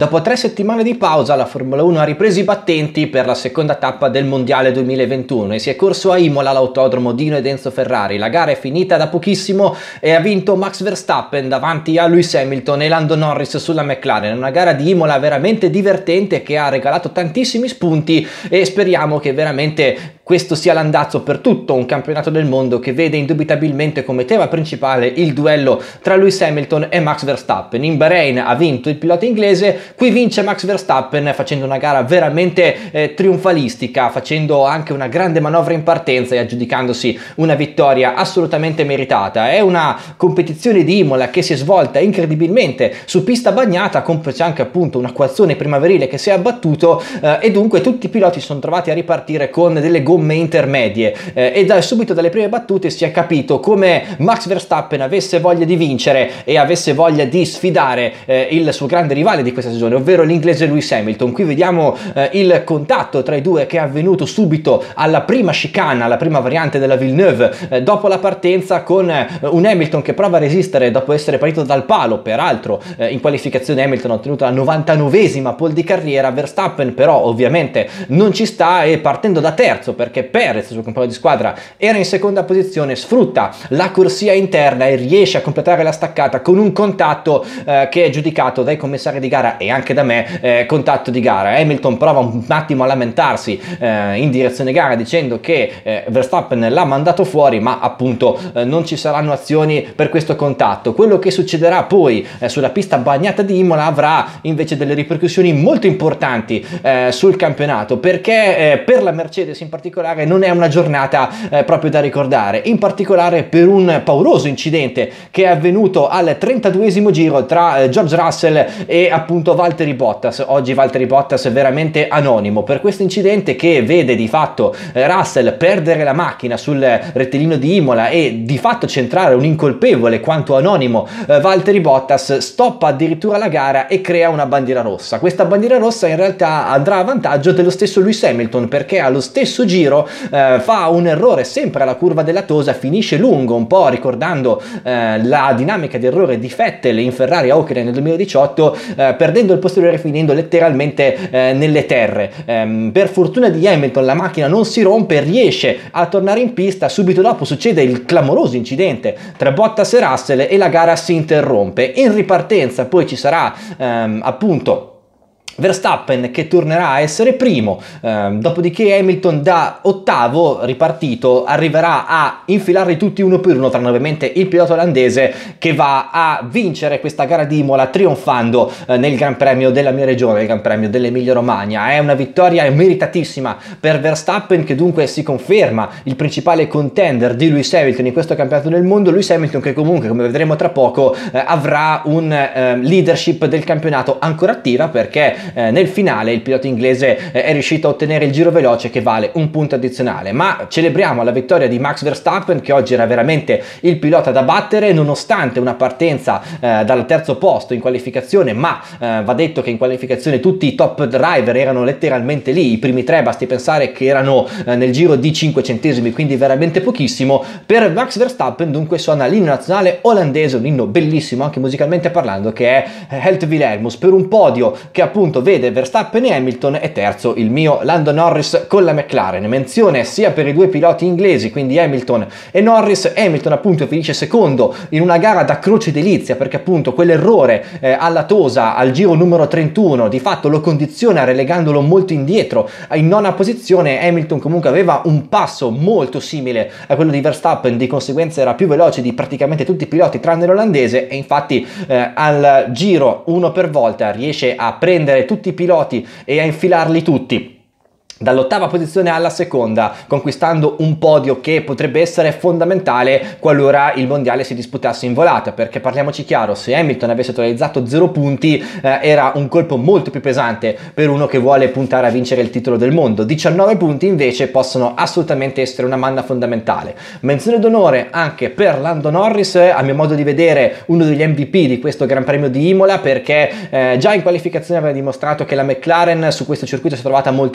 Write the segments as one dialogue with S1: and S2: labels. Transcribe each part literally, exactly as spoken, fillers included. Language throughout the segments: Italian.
S1: Dopo tre settimane di pausa la Formula uno ha ripreso i battenti per la seconda tappa del Mondiale duemilaventuno e si è corso a Imola all'autodromo Dino ed Enzo Ferrari. La gara è finita da pochissimo e ha vinto Max Verstappen davanti a Lewis Hamilton e Lando Norris sulla McLaren. Una gara di Imola veramente divertente che ha regalato tantissimi spunti e speriamo che veramente questo sia l'andazzo per tutto un campionato del mondo che vede indubitabilmente come tema principale il duello tra Lewis Hamilton e Max Verstappen. In Bahrain ha vinto il pilota inglese, qui vince Max Verstappen facendo una gara veramente eh, trionfalistica, facendo anche una grande manovra in partenza e aggiudicandosi una vittoria assolutamente meritata. È una competizione di Imola che si è svolta incredibilmente su pista bagnata, complice anche appunto un acquazzone primaverile che si è abbattuto eh, e dunque tutti i piloti si sono trovati a ripartire con delle gomme intermedie eh, e da subito dalle prime battute si è capito come Max Verstappen avesse voglia di vincere e avesse voglia di sfidare eh, il suo grande rivale di questa stagione, ovvero l'inglese Lewis Hamilton. Qui vediamo eh, il contatto tra i due che è avvenuto subito alla prima chicane, alla prima variante della Villeneuve eh, dopo la partenza, con eh, un Hamilton che prova a resistere dopo essere partito dal palo. Peraltro eh, in qualificazione Hamilton ha ottenuto la novantanovesima pole di carriera, Verstappen però ovviamente non ci sta e partendo da terzo, perché Perez, il suo compagno di squadra, era in seconda posizione, sfrutta la corsia interna e riesce a completare la staccata con un contatto eh, che è giudicato dai commissari di gara e anche da me eh, contatto di gara. Hamilton prova un attimo a lamentarsi eh, in direzione gara dicendo che eh, Verstappen l'ha mandato fuori, ma appunto eh, non ci saranno azioni per questo contatto. Quello che succederà poi eh, sulla pista bagnata di Imola avrà invece delle ripercussioni molto importanti eh, sul campionato, perché eh, per la Mercedes in particolare non è una giornata eh, proprio da ricordare, in particolare per un pauroso incidente che è avvenuto al trentaduesimo giro tra eh, George Russell e appunto Valtteri Bottas. Oggi Valtteri Bottas è veramente anonimo per questo incidente che vede di fatto eh, Russell perdere la macchina sul rettilineo di Imola e di fatto centrare un incolpevole quanto anonimo eh, Valtteri Bottas. Stoppa addirittura la gara e crea una bandiera rossa. Questa bandiera rossa in realtà andrà a vantaggio dello stesso Lewis Hamilton, perché allo stesso giro eh, fa un errore sempre alla curva della Tosa, finisce lungo, un po' ricordando eh, la dinamica di errore di Vettel in Ferrari a Hockenheim nel duemiladiciotto, eh, perdendo il posteriore, finendo letteralmente eh, nelle terre. Eh, per fortuna di Hamilton la macchina non si rompe, riesce a tornare in pista. Subito dopo succede il clamoroso incidente tra Bottas e Russell e la gara si interrompe. In ripartenza poi ci sarà ehm, appunto Verstappen che tornerà a essere primo, eh, dopodiché Hamilton da ottavo ripartito arriverà a infilarli tutti uno per uno, tranne ovviamente il pilota olandese che va a vincere questa gara di Imola trionfando eh, nel Gran Premio della mia regione, il Gran Premio dell'Emilia Romagna. È una vittoria meritatissima per Verstappen, che dunque si conferma il principale contender di Lewis Hamilton in questo campionato del mondo. Lewis Hamilton che comunque, come vedremo tra poco, eh, avrà un eh, leadership del campionato ancora attiva, perché Eh, nel finale il pilota inglese eh, è riuscito a ottenere il giro veloce che vale un punto addizionale. Ma celebriamo la vittoria di Max Verstappen, che oggi era veramente il pilota da battere, nonostante una partenza eh, dal terzo posto in qualificazione, ma eh, va detto che in qualificazione tutti i top driver erano letteralmente lì, i primi tre basti pensare che erano eh, nel giro di cinque centesimi, quindi veramente pochissimo. Per Max Verstappen dunque suona l'inno nazionale olandese, un inno bellissimo anche musicalmente parlando, che è Helt Wilhelmus, per un podio che appunto vede Verstappen e Hamilton e terzo il mio Lando Norris con la McLaren. Menzione sia per i due piloti inglesi, quindi Hamilton e Norris. Hamilton appunto finisce secondo in una gara da croce delizia, perché appunto quell'errore eh, alla Tosa al giro numero trentuno di fatto lo condiziona relegandolo molto indietro in nona posizione. Hamilton comunque aveva un passo molto simile a quello di Verstappen, di conseguenza era più veloce di praticamente tutti i piloti tranne l'olandese, e infatti eh, al giro uno per volta riesce a prendere tutti i piloti e a infilarli tutti dall'ottava posizione alla seconda, conquistando un podio che potrebbe essere fondamentale qualora il mondiale si disputasse in volata, perché parliamoci chiaro, se Hamilton avesse totalizzato zero punti eh, era un colpo molto più pesante per uno che vuole puntare a vincere il titolo del mondo. diciannove punti invece possono assolutamente essere una manna fondamentale. Menzione d'onore anche per Lando Norris, a mio modo di vedere uno degli M V P di questo Gran Premio di Imola, perché eh, già in qualificazione aveva dimostrato che la McLaren su questo circuito si è trovata molto bene.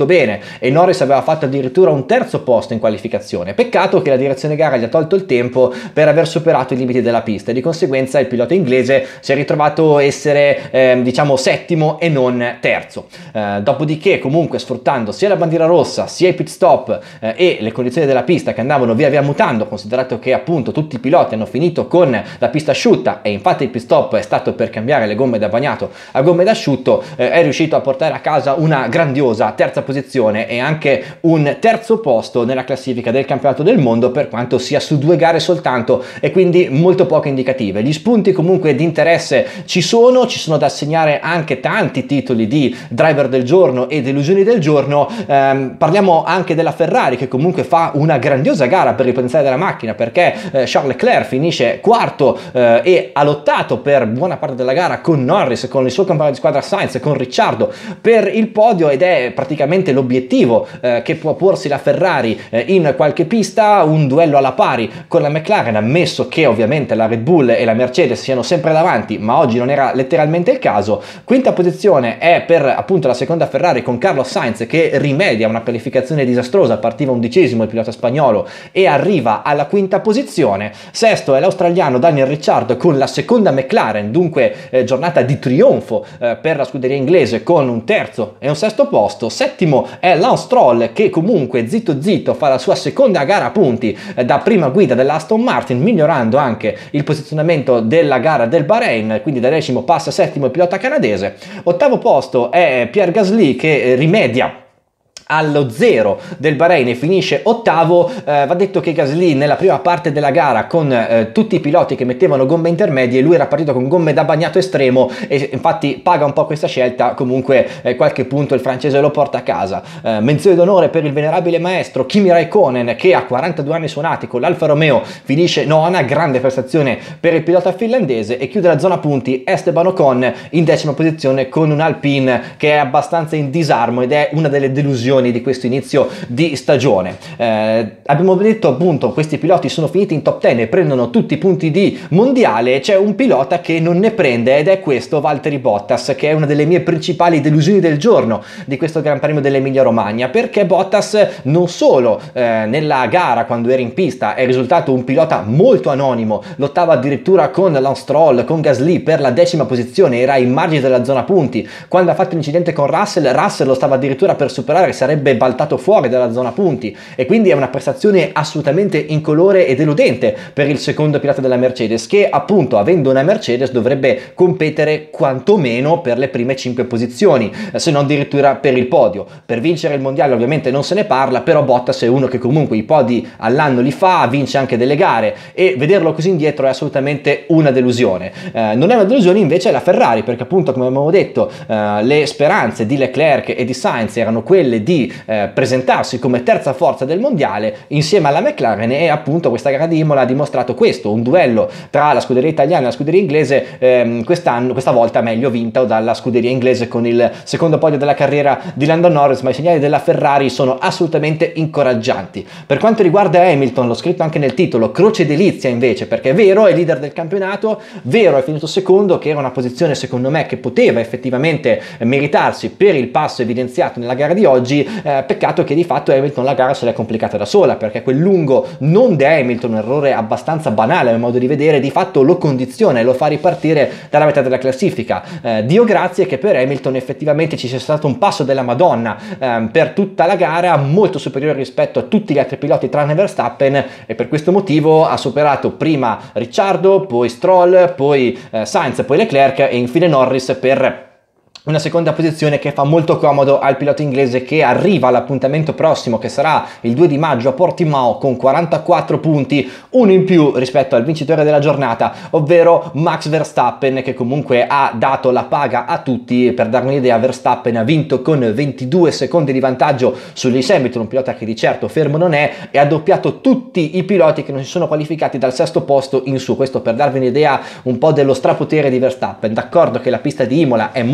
S1: e Norris aveva fatto addirittura un terzo posto in qualificazione. Peccato che la direzione gara gli ha tolto il tempo per aver superato i limiti della pista e di conseguenza il pilota inglese si è ritrovato a essere eh, diciamo settimo e non terzo. Eh, dopodiché comunque sfruttando sia la bandiera rossa sia i pit stop eh, e le condizioni della pista che andavano via via mutando, considerato che appunto tutti i piloti hanno finito con la pista asciutta e infatti il pit stop è stato per cambiare le gomme da bagnato a gomme da asciutto, eh, è riuscito a portare a casa una grandiosa terza posizione e anche un terzo posto nella classifica del campionato del mondo, per quanto sia su due gare soltanto e quindi molto poco indicative. Gli spunti comunque di interesse ci sono, ci sono da assegnare anche tanti titoli di driver del giorno e delusioni del giorno. Eh, parliamo anche della Ferrari, che comunque fa una grandiosa gara per il potenziale della macchina, perché eh, Charles Leclerc finisce quarto eh, e ha lottato per buona parte della gara con Norris, con il suo compagno di squadra Sainz, con Ricciardo per il podio, ed è praticamente l'obiettivo eh, che può porsi la Ferrari eh, in qualche pista, un duello alla pari con la McLaren, ammesso che ovviamente la Red Bull e la Mercedes siano sempre davanti, ma oggi non era letteralmente il caso. Quinta posizione è per appunto la seconda Ferrari con Carlos Sainz, che rimedia una qualificazione disastrosa, partiva undicesimo il pilota spagnolo e arriva alla quinta posizione. Sesto è l'australiano Daniel Ricciardo con la seconda McLaren, dunque eh, giornata di trionfo eh, per la scuderia inglese con un terzo e un sesto posto. Settimo è Lance Stroll, che comunque zitto zitto fa la sua seconda gara a punti eh, da prima guida dell'Aston Martin, migliorando anche il posizionamento della gara del Bahrain, quindi da decimo passa settimo il pilota canadese. Ottavo posto è Pierre Gasly, che eh, rimedia allo zero del Bahrain e finisce ottavo. Eh, va detto che Gasly nella prima parte della gara con eh, tutti i piloti che mettevano gomme intermedie, lui era partito con gomme da bagnato estremo e infatti paga un po' questa scelta. Comunque eh, qualche punto il francese lo porta a casa. Eh, menzione d'onore per il venerabile maestro Kimi Raikkonen, che a quarantadue anni suonati con l'Alfa Romeo finisce nona, grande prestazione per il pilota finlandese, e chiude la zona punti Esteban Ocon in decima posizione con un Alpine che è abbastanza in disarmo ed è una delle delusioni di questo inizio di stagione. Eh, abbiamo detto appunto questi piloti sono finiti in top dieci e prendono tutti i punti di mondiale. C'è un pilota che non ne prende ed è questo Valtteri Bottas, che è una delle mie principali delusioni del giorno di questo Gran Premio dell'Emilia Romagna, perché Bottas non solo eh, nella gara quando era in pista è risultato un pilota molto anonimo, lottava addirittura con Lance Stroll, con Gasly per la decima posizione, era in margine della zona punti. Quando ha fatto l'incidente con Russell, Russell lo stava addirittura per superare, sarebbe baltato fuori dalla zona punti, e quindi è una prestazione assolutamente incolore e deludente per il secondo pilota della Mercedes, che appunto avendo una Mercedes dovrebbe competere quantomeno per le prime cinque posizioni, se non addirittura per il podio. Per vincere il mondiale ovviamente non se ne parla, però Bottas è uno che comunque i podi all'anno li fa, vince anche delle gare, e vederlo così indietro è assolutamente una delusione. Eh, non è una delusione invece la Ferrari, perché appunto come abbiamo detto eh, le speranze di Leclerc e di Sainz erano quelle di Eh, presentarsi come terza forza del mondiale insieme alla McLaren, e appunto questa gara di Imola ha dimostrato questo, un duello tra la scuderia italiana e la scuderia inglese, ehm, quest'anno, questa volta meglio vinta dalla scuderia inglese con il secondo podio della carriera di Lando Norris, ma i segnali della Ferrari sono assolutamente incoraggianti. Per quanto riguarda Hamilton, l'ho scritto anche nel titolo, croce delizia invece, perché è vero è leader del campionato, vero è finito secondo, che era una posizione secondo me che poteva effettivamente meritarsi per il passo evidenziato nella gara di oggi. Eh, peccato che di fatto Hamilton la gara se l'è complicata da sola, perché quel lungo non di Hamilton, un errore abbastanza banale a mio modo di vedere, di fatto lo condiziona e lo fa ripartire dalla metà della classifica. Eh, Dio grazie che per Hamilton effettivamente ci sia stato un passo della Madonna eh, per tutta la gara, molto superiore rispetto a tutti gli altri piloti tranne Verstappen, e per questo motivo ha superato prima Ricciardo, poi Stroll, poi eh, Sainz, poi Leclerc e infine Norris per una seconda posizione che fa molto comodo al pilota inglese, che arriva all'appuntamento prossimo, che sarà il due di maggio a Portimao, con quarantaquattro punti, uno in più rispetto al vincitore della giornata, ovvero Max Verstappen, che comunque ha dato la paga a tutti. Per darvi un'idea, Verstappen ha vinto con ventidue secondi di vantaggio su Lewis Hamilton, un pilota che di certo fermo non è, e ha doppiato tutti i piloti che non si sono qualificati dal sesto posto in su. Questo per darvi un'idea un po' dello strapotere di Verstappen. D'accordo che la pista di Imola è molto piccola,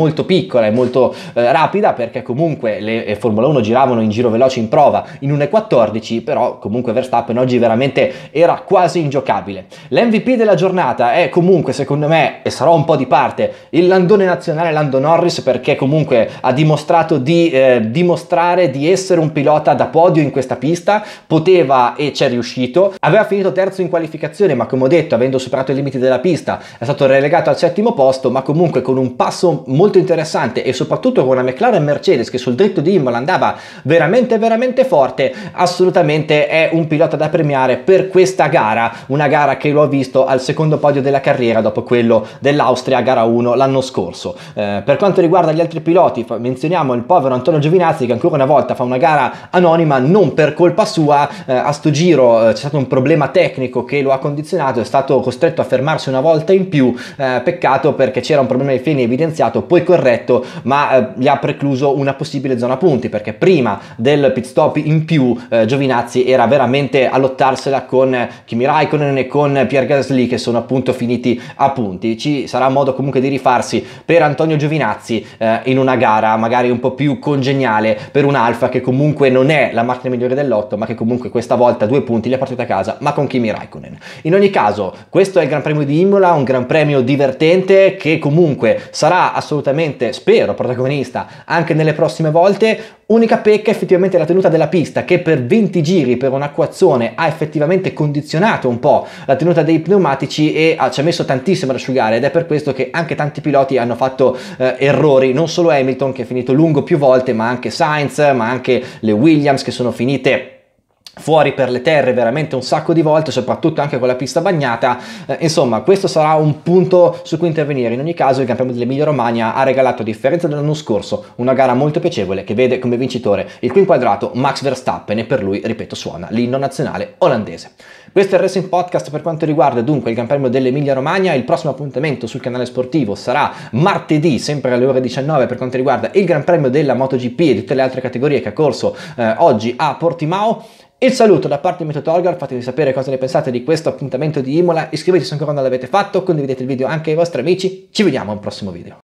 S1: piccola e molto eh, rapida, perché comunque le eh, Formula uno giravano in giro veloce in prova in uno e quattordici, però comunque Verstappen oggi veramente era quasi ingiocabile. L'M V P della giornata è comunque, secondo me, e sarò un po' di parte, il landone nazionale Lando Norris, perché comunque ha dimostrato di eh, dimostrare di essere un pilota da podio in questa pista, poteva e ci è riuscito, aveva finito terzo in qualificazione, ma come ho detto, avendo superato i limiti della pista è stato relegato al settimo posto, ma comunque con un passo molto interessante e soprattutto con una McLaren Mercedes che sul dritto di Imola andava veramente veramente forte. Assolutamente è un pilota da premiare per questa gara, una gara che lo ha visto al secondo podio della carriera dopo quello dell'Austria gara uno l'anno scorso. Eh, per quanto riguarda gli altri piloti, menzioniamo il povero Antonio Giovinazzi che ancora una volta fa una gara anonima, non per colpa sua. Eh, a sto giro eh, c'è stato un problema tecnico che lo ha condizionato, è stato costretto a fermarsi una volta in più, eh, peccato perché c'era un problema di freni evidenziato, poi corretto, ma eh, gli ha precluso una possibile zona punti, perché prima del pit stop in più eh, Giovinazzi era veramente a lottarsela con eh, Kimi Raikkonen e con Pierre Gasly, che sono appunto finiti a punti. Ci sarà modo comunque di rifarsi per Antonio Giovinazzi eh, in una gara magari un po' più congeniale per un Alfa che comunque non è la macchina migliore del lotto, ma che comunque questa volta due punti li ha portati a casa, ma con Kimi Raikkonen. In ogni caso, questo è il Gran Premio di Imola, un Gran Premio divertente che comunque sarà assolutamente, spero, protagonista anche nelle prossime volte. Unica pecca effettivamente la tenuta della pista, che per venti giri per un'acquazzone ha effettivamente condizionato un po' la tenuta dei pneumatici e ha, ci ha messo tantissimo ad asciugare, ed è per questo che anche tanti piloti hanno fatto eh, errori, non solo Hamilton che è finito lungo più volte, ma anche Sainz, ma anche le Williams che sono finite fuori per le terre veramente un sacco di volte, soprattutto anche con la pista bagnata. Eh, insomma, questo sarà un punto su cui intervenire. In ogni caso il Gran Premio dell'Emilia Romagna ha regalato, a differenza dell'anno scorso, una gara molto piacevole che vede come vincitore il quinquadrato Max Verstappen, e per lui, ripeto, suona l'inno nazionale olandese. Questo è il Racing Podcast per quanto riguarda dunque il Gran Premio dell'Emilia Romagna. Il prossimo appuntamento sul canale sportivo sarà martedì, sempre alle ore diciannove, per quanto riguarda il Gran Premio della MotoGP e tutte le altre categorie che ha corso eh, oggi a Portimao. Il saluto da parte di Metotorgal, fatemi sapere cosa ne pensate di questo appuntamento di Imola, iscrivetevi se ancora non l'avete fatto, condividete il video anche ai vostri amici, ci vediamo al prossimo video.